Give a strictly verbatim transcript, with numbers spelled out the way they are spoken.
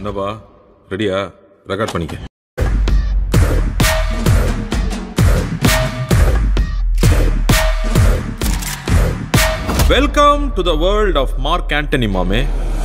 என்னப்பா ரெடியா? ரெக்கார்ட் பண்ணிக்க. Welcome to the world of Mark Antony மாமே.